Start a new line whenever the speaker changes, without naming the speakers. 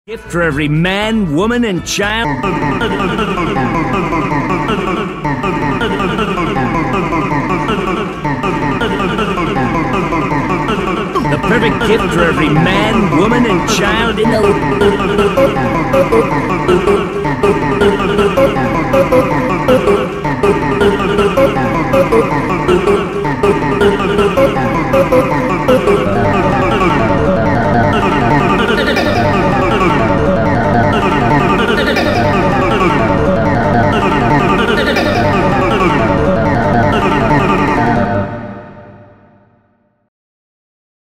Gift for every man, woman, and child. The perfect gift for every man, woman, and child in the